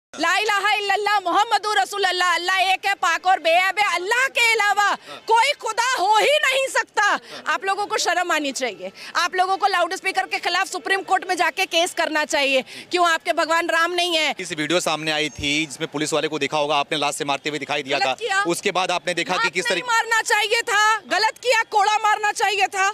ला इलाहा इल्लल्लाह मुहम्मदुर रसूलुल्लाह, अल्लाह एक है, पाक और बेअब है, अल्लाह के अलावा कोई खुदा हो ही नहीं सकता। आप लोगों को शर्म आनी चाहिए। आप लोगों को लाउड स्पीकर के खिलाफ सुप्रीम कोर्ट में जाके केस करना चाहिए। क्यों आपके भगवान राम नहीं है? इस वीडियो सामने आई थी जिसमें पुलिस वाले को देखा होगा आपने, लाश से मारते हुए दिखाई दिया था। उसके बाद आपने देखा कि किस तरीके मारना चाहिए था, गलत किया, कोड़ा मारना चाहिए था,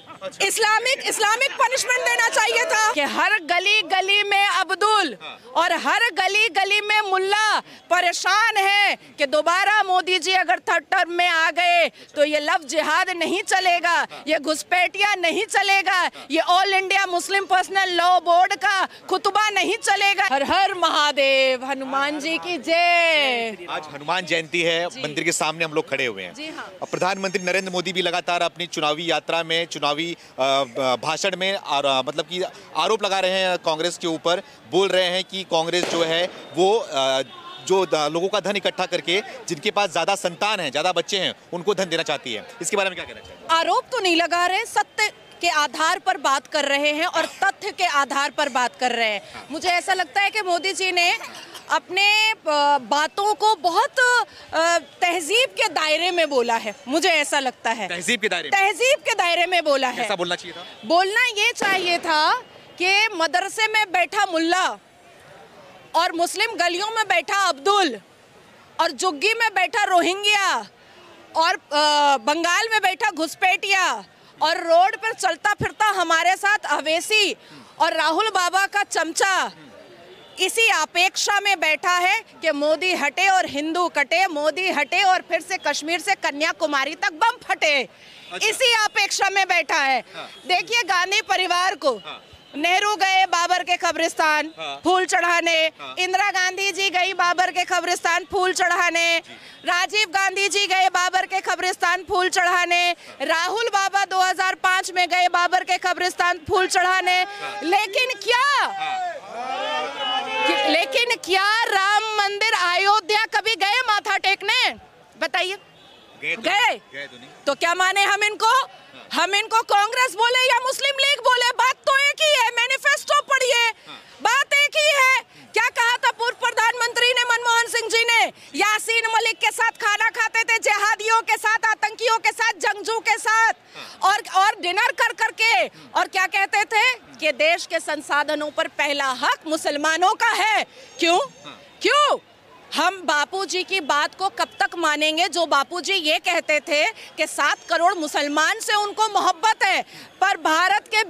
इस्लामिक पनिशमेंट देना चाहिए था कि हर गली गली में अब्दुल और हर गली गली में मुल्ला परेशान है कि दोबारा मोदी जी अगर थर्ड टर्म में आ गए तो ये लफ्ज जिहाद नहीं चलेगा, ये घुसपैठिया नहीं चलेगा, ये All India Muslim Personal Law Board का खुतबा नहीं चलेगा। हर हर महादेव, हनुमान जी की जय। आज हनुमान जयंती है, मंदिर के सामने हम लोग खड़े हुए हैं। जी हाँ। प्रधानमंत्री नरेंद्र मोदी भी लगातार अपनी चुनावी यात्रा में, चुनावी भाषण में मतलब कि आरोप लगा रहे हैं कांग्रेस के ऊपर, बोल रहे हैं कि कांग्रेस जो है वो जो लोगों का धन इकट्ठा करके, जिनके पास ज्यादा संतान है, ज्यादा बच्चे हैं, उनको धन देना चाहती है। इसके बारे में क्या कहना चाहिए? आरोप तो नहीं लगा रहे, सत्य के आधार पर बात कर रहे हैं और तथ्य के आधार पर बात कर रहे हैं। मुझे ऐसा लगता है कि मोदी जी ने अपने बातों को बहुत तहजीब के दायरे में बोला है। मुझे ऐसा लगता है तहजीब के दायरे में बोला है। ऐसा बोलना चाहिए था। बोलना ये चाहिए था कि मदरसे में बैठा मुल्ला और मुस्लिम गलियों में बैठा अब्दुल और जुग्गी में बैठा रोहिंग्या और बंगाल में बैठा घुसपैठिया और रोड पर चलता फिरता हमारे साथ अवैसी और राहुल बाबा का चमचा इसी अपेक्षा में बैठा है कि मोदी हटे और हिंदू कटे, मोदी हटे और फिर से कश्मीर से कन्याकुमारी तक बम फटे। अच्छा। इसी अपेक्षा में बैठा है। हाँ। देखिए गांधी परिवार को, हाँ। नेहरू गए बाबर के कब्रिस्तान, हाँ। फूल चढ़ाने, हाँ। इंदिरा गांधी जी गई बाबर के कब्रिस्तान फूल चढ़ाने, राजीव गांधी जी गए बाबर के कब्रिस्तान फूल चढ़ाने, हाँ। राहुल बाबा 2005 में गए बाबर के कब्रिस्तान फूल चढ़ाने, हाँ। लेकिन क्या राम मंदिर अयोध्या कभी गए माथा टेकने? बताइए। गए तो नहीं। तो क्या माने हम इनको? हम इनको कांग्रेस बोले या मुस्लिम लीग बोले, बात तो एक ही है। मैनिफेस्टो पढ़िए, बात एक ही है। क्या कहा था पूर्व प्रधानमंत्री ने, मनमोहन सिंह जी ने? यासीन मलिक के साथ खाना खाते थे, जिहादियों के साथ, आतंकियों के साथ, जंगजू के साथ और डिनर कर करके, और क्या कहते थे कि देश के संसाधनों पर पहला हक मुसलमानों का है। क्यों हम बापूजी की बात को कब तक मानेंगे? जो बापूजी ये कहते थे कि 7 करोड़ मुसलमान से उनको मोहब्बत है, पर भारत के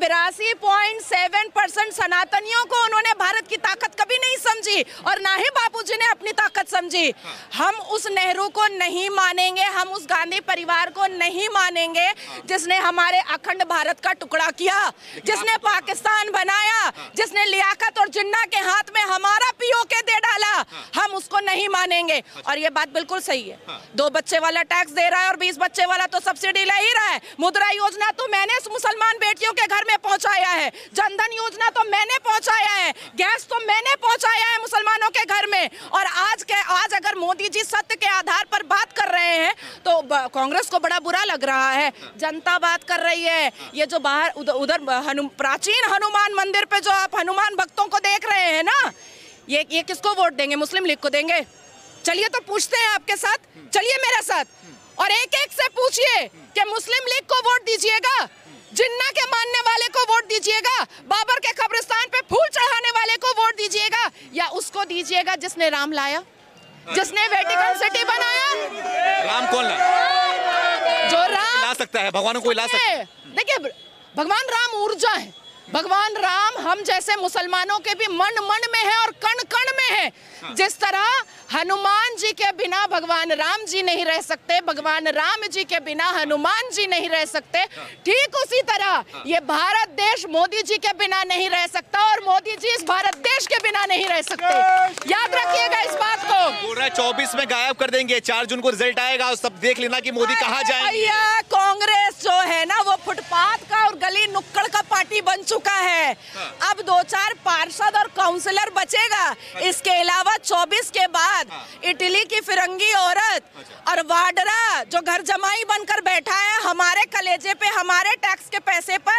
82.7% सनातनियों को उन्होंने भारत की ताकत कभी नहीं समझी और ना ही बापूजी ने अपनी ताकत समझी। हम उस नेहरू को नहीं मानेंगे, हम उस गांधी परिवार को नहीं मानेंगे जिसने हमारे अखंड भारत का टुकड़ा किया, जिसने पाकिस्तान बनाया, जिसने लियाकत और जिन्ना के हाथ में हमारा पीओके दे डाला। हम उसको नहीं मानेंगे। और ये बात बिल्कुल सही है। 2 बच्चे वाला टैक्स दे रहा है और 20 बच्चे वाला तो सब्सिडी ले ही रहा है। मुद्रा योजना तो मैंने मुसलमान बेटियों के घर में पहुंचाया है, जनधन योजना तो मैंने पहुंचाया है, गैस तो मैंने पहुंचाया है मुसलमानों के घर में। और आज अगर मोदी जी सत्य के आधार पर बात कर रहे हैं तो कांग्रेस को बड़ा बुरा लग रहा है। जनता बात कर रही है। ये जो बाहर उधर प्राचीन हनुमान मंदिर पे जो आप हनुमान भक्तों को देख रहे हैं ना, ये किसको वोट देंगे? मुस्लिम लीग को देंगे? चलिए तो पूछते हैं आपके साथ, चलिए मेरे साथ, और एक एक से पूछिए कि मुस्लिम लीग को वोट दीजिएगा, जिन्ना के मानने वाले को वोट दीजिएगा, बाबर के कब्रिस्तान पे फूल चढ़ाने वाले को वोट दीजिएगा, या उसको दीजिएगा जिसने राम लाया, जिसने वेटिकन सिटी बनाया? राम कौन लाया? जो राम ला सकता है, भगवान को ला सकता है। देखिए भगवान राम ऊर्जा है। भगवान राम हम जैसे मुसलमानों के भी मन मन में है और कण कण में है। जिस तरह हनुमान जी के बिना भगवान राम जी नहीं रह सकते, भगवान राम जी के बिना हनुमान जी नहीं रह सकते, ठीक उसी तरह ये भारत देश मोदी जी के बिना नहीं रह सकता और मोदी जी इस भारत देश के बिना नहीं रह सकते। याद रखिएगा इस बात को। बोल रहा है 24 में गायब कर देंगे, 4 जून को रिजल्ट आएगा, सब देख लेना कि मोदी कहाँ जाएंगे। कांग्रेस जो है ना वो फुटपाथ का और गली नुक्कड़ का पार्टी बन चुका है। अब 2-4 पार्षद और काउंसलर बचेगा। इसके अलावा 24 के बाद इटली की फिरंगी औरत और वाड्रा जो घर जमाई बनकर बैठा है हमारे कलेजे पे, हमारे टैक्स के पैसे पर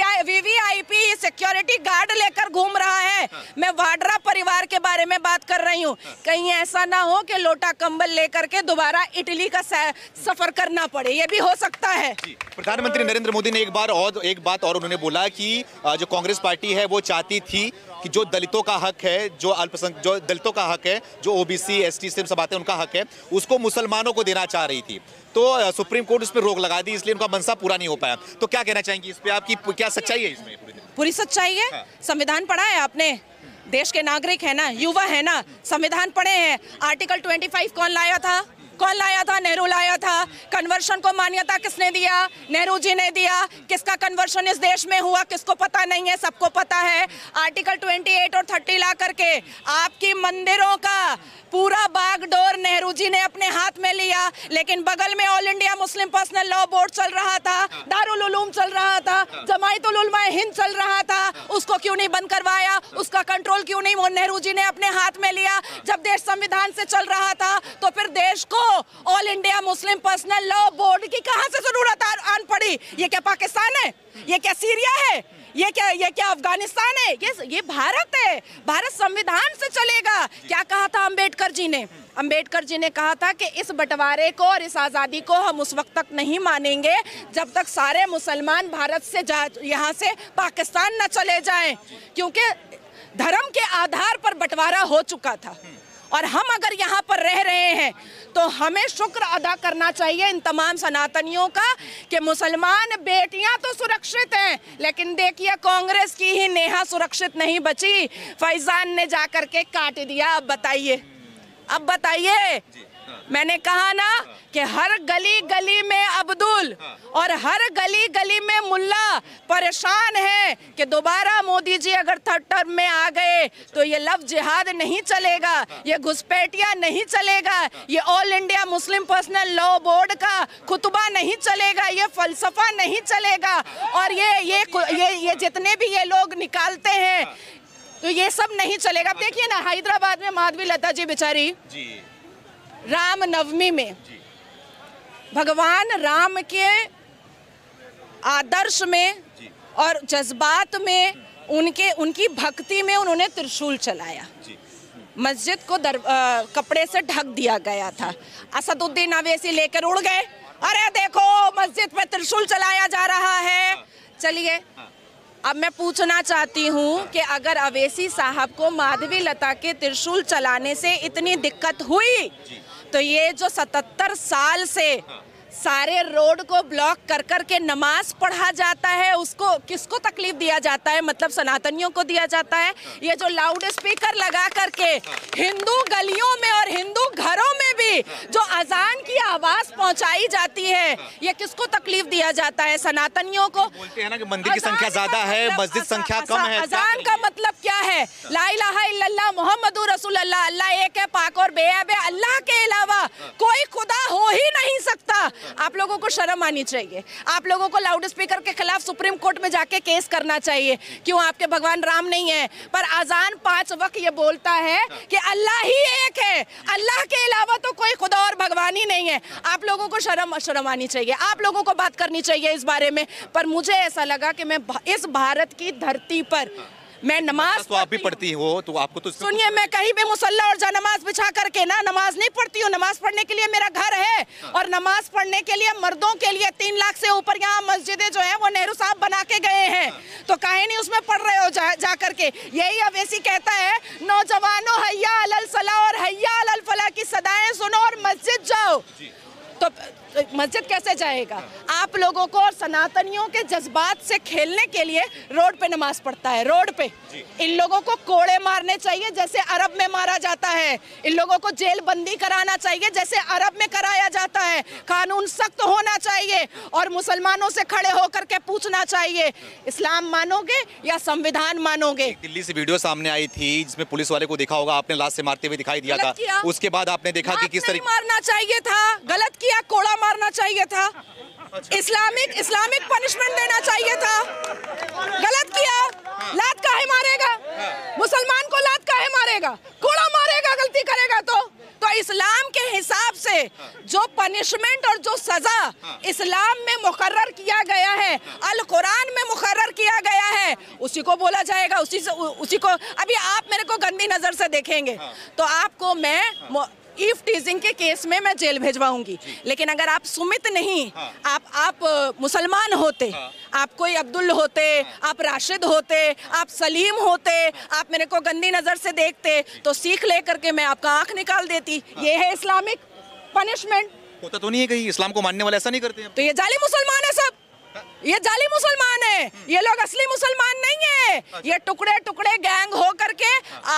वीवीआईपी सिक्योरिटी गार्ड लेकर घूम रहा है। मैं वाड्रा परिवार के बारे में बात कर रही हूँ। कहीं ऐसा ना हो कि लोटा कंबल लेकर के दोबारा इटली का सफर करना पड़े, ये भी हो सकता है। प्रधानमंत्री नरेंद्र मोदी ने एक बात और उन्होंने बोला कि जो कांग्रेस पार्टी है वो चाहती थी कि जो दलितों का हक है, जो दलितों का हक है, जो ओबीसी एसटी से सब आते हैं उनका हक है, उसको मुसलमानों को देना चाह रही थी। तो सुप्रीम कोर्ट उस पर रोक लगा दी, इसलिए उनका मनसा पूरा नहीं हो पाया। तो क्या कहना चाहेंगी इस पे, आपकी क्या सच्चाई है इसमें? पूरी सच्चाई है। हाँ। संविधान पढ़ा है आपने? देश के नागरिक है ना, युवा है ना, संविधान पढ़े हैं। आर्टिकल 25 कौन लाया था? कौन लाया था? नेहरू लाया था। कन्वर्शन को मान्यता किसने दिया? नेहरू जी ने दिया। किसका कन्वर्शन इस देश में हुआ किसको पता नहीं है? सबको पता है। आर्टिकल 28 और 30 ला करके आपकी मंदिरों का पूरा बागडोर नेहरू जी ने अपने हाथ में लिया। लेकिन बगल में All India Muslim Personal Law Board चल रहा था, दारुल उलूम चल रहा था, जमायतुल उलमा हिंद चल रहा था। उसको क्यों नहीं बंद करवाया? उसका कंट्रोल क्यों नहीं नेहरू जी ने अपने हाथ में लिया? जब देश संविधान से चल रहा था तो फिर देश को All India Muslim Personal Law Board की कहां से जरूरत आन पड़ी? ये क्या पाकिस्तान है? ये क्या सीरिया है? ये क्या अफगानिस्तान है? ये भारत है। भारत संविधान से चलेगा। क्या कहा था अंबेडकर जी ने? अंबेडकर जी ने कहा था कि इस बंटवारे को और इस आज़ादी को हम उस वक्त तक नहीं मानेंगे जब तक सारे मुसलमान भारत से यहाँ से पाकिस्तान न चले जाएं, क्योंकि धर्म के आधार पर बंटवारा हो चुका था। और हम अगर यहाँ पर रह रहे हैं तो हमें शुक्र अदा करना चाहिए इन तमाम सनातनियों का कि मुसलमान बेटियां तो सुरक्षित हैं, लेकिन देखिए कांग्रेस की ही नेहा सुरक्षित नहीं बची। फैजान ने जाकर के काट दिया। अब बताइए मैंने कहा ना कि हर गली गली में अब्दुल और हर गली गली में मुल्ला परेशान है कि दोबारा मोदी जी अगर थर्ड टर्म में आ गए तो ये लव जिहाद नहीं चलेगा, ये घुसपैठिया नहीं चलेगा, ये All India Muslim Personal Law Board का खुतबा नहीं चलेगा, ये फलसफा नहीं चलेगा। और ये जितने भी ये लोग निकालते हैं तो ये सब नहीं चलेगा। अब देखिए ना हैदराबाद में माधवी लता जी बेचारी राम नवमी में भगवान राम के आदर्श में और जज्बात में उनकी भक्ति में उन्होंने त्रिशूल चलाया। मस्जिद को कपड़े से ढक दिया गया था। असदुद्दीन अवैसी लेकर उड़ गए, अरे देखो मस्जिद पे त्रिशूल चलाया जा रहा है। चलिए अब मैं पूछना चाहती हूँ कि अगर अवैसी साहब को माधवी लता के त्रिशूल चलाने से इतनी दिक्कत हुई तो ये जो 77 साल से सारे रोड को ब्लॉक कर के नमाज पढ़ा जाता है उसको किसको तकलीफ दिया जाता है? मतलब सनातनियों को दिया जाता है। ये जो लाउड स्पीकर लगा करके हिंदू गलियों में और हिंदू घरों में भी जो अजान की आवाज पहुंचाई जाती है, ये किसको तकलीफ दिया जाता है? सनातनियों को। बोलते हैं ना कि मंदिर की संख्या ज्यादा है, मस्जिद संख्या कम है। अजान का मतलब क्या है? ला इलाहा इल्लल्लाह मुहम्मदुर रसूलुल्लाह, अल्लाह एक है, पाक और बेअब है। अल्लाह के अलावा कोई खुदा हो ही नहीं सकता। आप लोगों को शर्म आनी चाहिए। आप लोगों को लाउड स्पीकर के खिलाफ सुप्रीम कोर्ट में जाके केस करना चाहिए। क्यों? आपके भगवान राम नहीं है, पर अजान 5 वक्त ये बोलता है कि अल्लाह ही एक है, अल्लाह के अलावा तो कोई खुदा और भगवान ही नहीं है। आप लोगों को शर्म आनी चाहिए। आप लोगों को बात करनी चाहिए इस बारे में। पर मुझे ऐसा लगा कि मैं इस भारत की धरती पर मैं नमाज तो आप भी पढ़ती हो तो आपको तो सुनिए, मैं कहीं भी मुसल्ला और नमाज बिछा करके ना नमाज नहीं पढ़ती हूँ। नमाज पढ़ने के लिए मेरा घर है और नमाज पढ़ने के लिए मर्दों के लिए 3 लाख से ऊपर यहाँ मस्जिदें जो है वो नेहरू साहब बना के गए हैं। तो काहे नहीं उसमें पढ़ रहे हो जा करके? यही अवैसी कहता है नौजवानों हैया अलल सलाह और हैया अलल फलाह की सदाएं सुनो और मस्जिद जाओ। तो मस्जिद कैसे जाएगा? आप लोगों को और सनातनियों के जज्बात से खेलने के लिए रोड पे नमाज पढ़ता है। रोड पे इन लोगों को कोड़े मारने चाहिए जैसे अरब में मारा जाता है। इन लोगों को जेल बंदी कराना चाहिए जैसे अरब में कराया जाता है। कानून सख्त होना चाहिए और मुसलमानों से खड़े होकर के पूछना चाहिए इस्लाम मानोगे या संविधान मानोगे? दिल्ली से वीडियो सामने आई थी जिसमें पुलिस वाले को देखा होगा आपने, लाश से मारते हुए दिखाई दिया था। उसके बाद आपने देखा कि किस तरीके मारना चाहिए था, गलत किया, कोड़ा मारना चाहिए था। इस्लामिक पनिशमेंट देना चाहिए था, गलत किया। लात काहे मारेगा, मुसलमान को लात काहे मारेगा, कोड़ा मारेगा गलती करेगा तो इस्लाम के हिसाब से जो पनिशमेंट और जो सजा इस्लाम में मुकर्रर किया गया है, अल कुरान में मुकर्रर किया गया है, उसी को बोला जाएगा। उसी को अभी आप मेरे को गंदी नजर से देखेंगे तो आपको मैं ईफ टीजिंग के केस में मैं जेल भेजवाऊंगी। लेकिन अगर आप सुमित नहीं, आप मुसलमान होते, आप कोई अब्दुल होते, आप राशिद होते, आप सलीम होते, आप मेरे को गंदी नजर से देखते तो सीख लेकर के मैं आपका आंख निकाल देती। ये है इस्लामिक पनिशमेंट। होता तो नहीं है कहीं इस्लाम को मानने वाले ऐसा नहीं करते हैं? तो ये जाली मुसलमान है सब, ये जाली मुसलमान है, ये लोग असली मुसलमान नहीं है। ये टुकड़े टुकड़े गैंग हो करके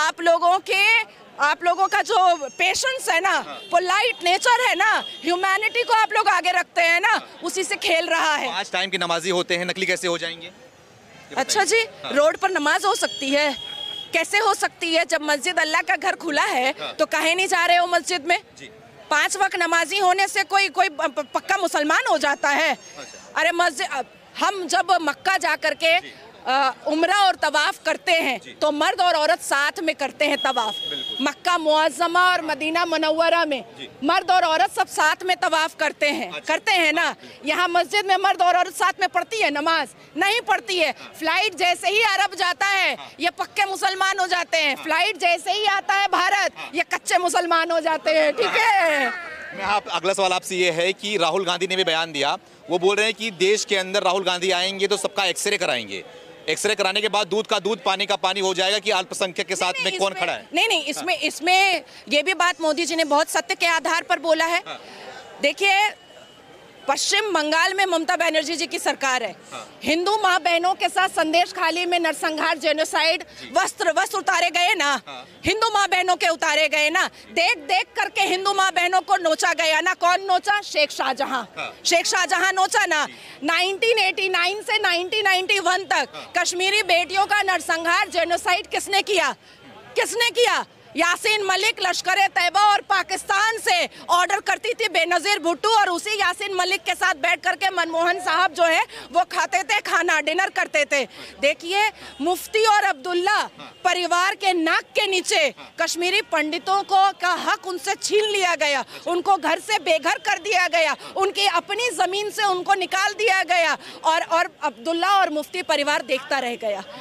आप लोगों का जो पेशेंस है ना, पोलाइट नेचर है ना, ह्यूमैनिटी को आप लोग आगे रखते हैं ना, उसी से खेल रहा है। 5 टाइम के नमाजी होते हैं, नकली कैसे हो जाएंगे? अच्छा जी, रोड पर नमाज हो सकती है? कैसे हो सकती है? जब मस्जिद अल्लाह का घर खुला है तो काहे नहीं जा रहे हो मस्जिद में? 5 वक्त नमाजी होने से कोई पक्का मुसलमान हो जाता है? अरे मस्जिद, हम जब मक्का जा करके उम्रा और तवाफ करते हैं तो मर्द और औरत साथ में करते हैं तवाफ। मक्का मुअज़्ज़मा और मदीना मुनव्वरा में मर्द और औरत सब साथ में तवाफ करते हैं, करते हैं ना। यहाँ मस्जिद में मर्द और औरत साथ में पढ़ती है नमाज? नहीं पढ़ती है। फ्लाइट जैसे ही अरब जाता है ये पक्के मुसलमान हो जाते हैं, फ्लाइट जैसे ही आता है भारत ये कच्चे मुसलमान हो जाते हैं। ठीक है, अगला सवाल आपसे ये है कि राहुल गांधी ने भी बयान दिया, वो बोल रहे हैं कि देश के अंदर राहुल गांधी आएंगे तो सबका एक्सरे कराएंगे, एक्सरे कराने के बाद दूध का दूध पानी का पानी हो जाएगा कि अल्पसंख्यक के साथ में कौन खड़ा है। नहीं, इसमें ये भी बात मोदी जी ने बहुत सत्य के आधार पर बोला है। देखिए, पश्चिम बंगाल में ममता बनर्जी जी की सरकार है, हिंदू माँ बहनों के साथ संदेश खाली में नरसंहार, जेनोसाइड, वस्त्र उतारे गए ना, हिंदू माँ बहनों के उतारे गए ना, देख करके हिंदू माँ बहनों को नोचा गया ना। कौन नोचा? शेख शाहजहां नोचा ना। 1989 से 1991 तक कश्मीरी बेटियों का नरसंहार, जेनोसाइड किसने किया? यासीन मलिक लश्कर-ए तैयबा और पाकिस्तान से ऑर्डर करती थी बेनजीर भुट्टो, और उसी यासीन मलिक के साथ बैठ करके मनमोहन साहब जो है वो खाते थे खाना, डिनर करते थे। देखिए, मुफ्ती और अब्दुल्ला परिवार के नाक के नीचे कश्मीरी पंडितों को का हक उनसे छीन लिया गया, उनको घर से बेघर कर दिया गया, उनकी अपनी जमीन से उनको निकाल दिया गया, और अब्दुल्ला और मुफ्ती परिवार देखता रह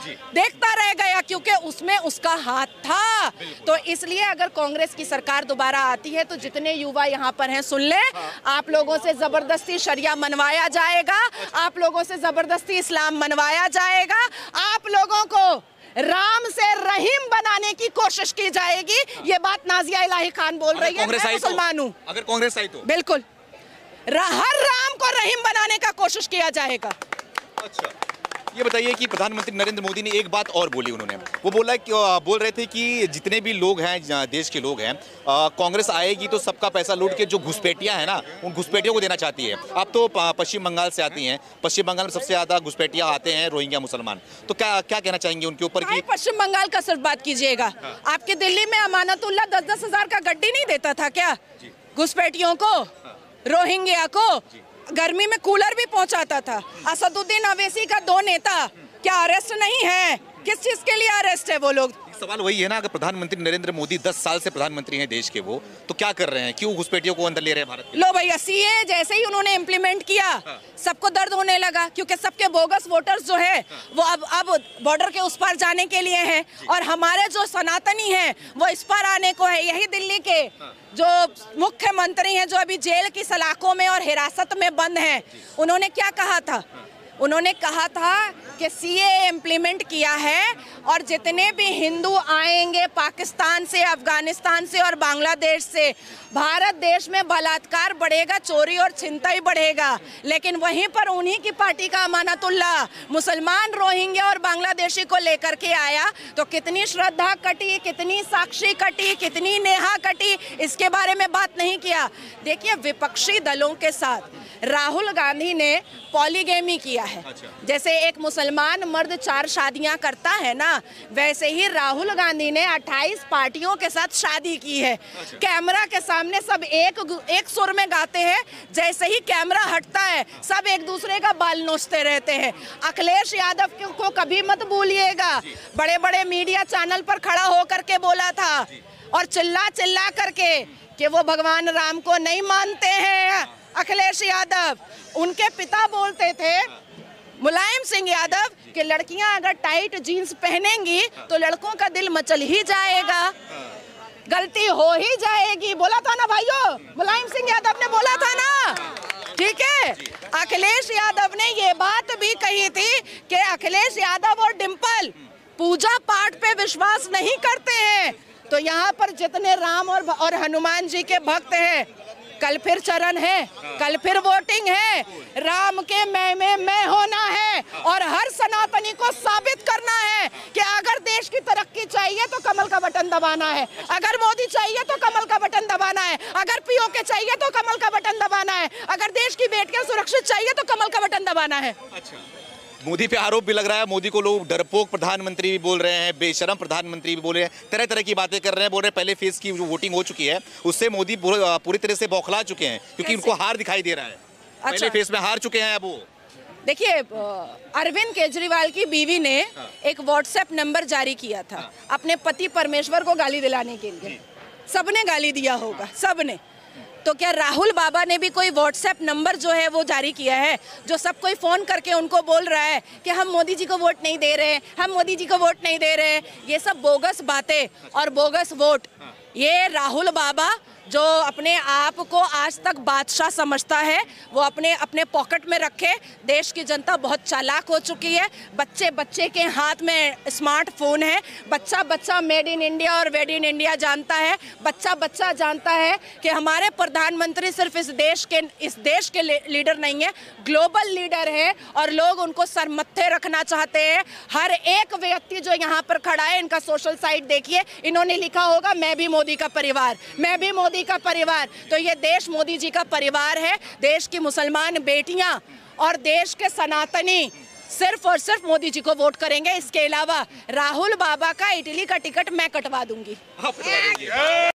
गया क्योंकि उसमें उसका हाथ था। तो इसलिए अगर कांग्रेस की सरकार दोबारा आती है तो जितने युवा यहाँ पर हैं सुन ले, आप लोगों से जबरदस्ती शरिया मनवाया जाएगा, आप लोगों से जबरदस्ती इस्लाम मनवाया जाएगा, आप लोगों को राम से रहीम बनाने की कोशिश की जाएगी। ये बात नाजिया इलाही खान बोल रही है। मैं मुसलमान हूँ, अगर कांग्रेस आई तो बिल्कुल हर राम को रहीम बनाने का कोशिश किया जाएगा। अच्छा, ये बताइए कि प्रधानमंत्री नरेंद्र मोदी ने एक बात और बोली, उन्होंने वो बोल रहे थे कि जितने भी लोग हैं, देश के लोग हैं, कांग्रेस आएगी तो सबका पैसा लूट के जो घुसपैठियां हैं ना, उन घुसपैठियों को देना चाहती है। आप तो पश्चिम बंगाल से आती हैं, पश्चिम बंगाल में सबसे ज्यादा घुसपैठियां आते हैं रोहिंग्या मुसलमान, तो क्या कहना चाहेंगे उनके ऊपर? कि पश्चिम बंगाल का सिर्फ बात कीजिएगा, आपकी दिल्ली में अमानतुल्लाह 10-10 हजार का गड्डी नहीं देता था क्या घुसपैठियों को, रोहिंग्या को? गर्मी में कूलर भी पहुंचाता था। असदुद्दीन अवैसी का 2 नेता क्या अरेस्ट नहीं है? किस चीज के लिए अरेस्ट है वो लोग? सवाल वही है ना, अगर प्रधानमंत्री नरेंद्र मोदी 10 साल से प्रधानमंत्री हैं देश के, वो तो क्या कर रहे हैं? क्यों घुसपैठियों को अंदर ले रहे हैं भारत के? लो भैया, सीए जैसे ही उन्होंने इम्प्लीमेंट किया सबको दर्द होने लगा, क्योंकि सबके बोगस वोटर्स जो है वो अब बॉर्डर के उस पार जाने के लिए हैं, और हमारे जो सनातनी हैं वो इस पार आने को है। यही दिल्ली के जो मुख्यमंत्री हैं जो अभी जेल की सलाखों में और हिरासत में बंद हैं, उन्होंने क्या कहा था? उन्होंने कहा था कि सीए इम्प्लीमेंट किया है और जितने भी हिंदू आएंगे पाकिस्तान से, अफगानिस्तान से और बांग्लादेश से, भारत देश में बलात्कार बढ़ेगा, चोरी और छिनताई बढ़ेगा। लेकिन वहीं पर उन्हीं की पार्टी का अमानतुल्लाह मुसलमान, रोहिंग्या और बांग्लादेशी को लेकर के आया, तो कितनी श्रद्धा कटी, कितनी साक्षी कटी, कितनी नेहा कटी, इसके बारे में बात नहीं किया। देखिए, विपक्षी दलों के साथ राहुल गांधी ने पॉलीगेमी किया है। जैसे एक मुसलमान मर्द 4 शादियां करता है ना, वैसे ही राहुल गांधी ने 28 पार्टियों के साथ शादी की है। कैमरा के सामने सब एक सुर में गाते हैं, जैसे ही कैमरा हटता है सब एक दूसरे का बाल नोचते रहते हैं। अखिलेश यादव को कभी मत भूलिएगा, बड़े बड़े मीडिया चैनल पर खड़ा होकर के बोला था और चिल्ला चिल्ला करके कि वो भगवान राम को नहीं मानते हैं। अखिलेश यादव, उनके पिता बोलते थे मुलायम सिंह यादव कि लड़कियां अगर टाइट जीन्स पहनेंगी तो लड़कों का दिल मचल ही जाएगा, गलती हो ही जाएगी। बोला था ना भाइयों, मुलायम सिंह यादव ने बोला था ना, ठीक है। अखिलेश यादव ने ये बात भी कही थी कि अखिलेश यादव और डिम्पल पूजा पाठ पे विश्वास नहीं करते हैं। तो यहाँ पर जितने राम और हनुमान जी के भक्त हैं, कल फिर चरण है, कल फिर वोटिंग है। राम के मैं होना है और हर सनातनी को साबित करना है कि अगर देश की तरक्की चाहिए तो कमल का बटन दबाना है, अगर मोदी चाहिए तो कमल का बटन दबाना है, अगर पीओके चाहिए तो कमल का बटन दबाना है, अगर देश की बेटियां सुरक्षित चाहिए तो कमल का बटन दबाना है। अच्छा, मोदी पे आरोप भी लग रहा है, मोदी को लोग डरपोक प्रधानमंत्री भी बोल रहे हैं, बेशरम प्रधानमंत्री भी बोल रहे हैं, तरह तरह की बातें कर रहे हैं। बोल रहे हैं पहले फेज की जो वोटिंग हो चुकी है उससे मोदी पूरी तरह से बौखला चुके हैं क्योंकि उनको हार दिखाई दे रहा है। अच्छा। पहले फेज में हार चुके हैं अब वो। देखिए, अरविंद केजरीवाल की बीवी ने एक व्हाट्सएप नंबर जारी किया था अपने पति परमेश्वर को गाली दिलाने के लिए। सबने गाली दिया होगा, सबने। तो क्या राहुल बाबा ने भी कोई व्हाट्सएप नंबर जो है वो जारी किया है जो सब कोई फोन करके उनको बोल रहा है कि हम मोदी जी को वोट नहीं दे रहे, हम मोदी जी को वोट नहीं दे रहे? ये सब बोगस बातें और बोगस वोट। ये राहुल बाबा जो अपने आप को आज तक बादशाह समझता है, वो अपने पॉकेट में रखे। देश की जनता बहुत चालाक हो चुकी है। बच्चे बच्चे के हाथ में स्मार्टफोन है, बच्चा बच्चा मेड इन इंडिया और वेड इन इंडिया जानता है। बच्चा बच्चा जानता है कि हमारे प्रधानमंत्री सिर्फ इस देश के लीडर नहीं है, ग्लोबल लीडर है और लोग उनको सरमत्थे रखना चाहते हैं। हर एक व्यक्ति जो यहाँ पर खड़ा है, इनका सोशल साइट देखिए, इन्होंने लिखा होगा मैं भी मोदी का परिवार, मैं भी मोदी का परिवार। तो ये देश मोदी जी का परिवार है। देश की मुसलमान बेटियां और देश के सनातनी सिर्फ और सिर्फ मोदी जी को वोट करेंगे। इसके अलावा राहुल बाबा का इटली का टिकट मैं कटवा दूंगी।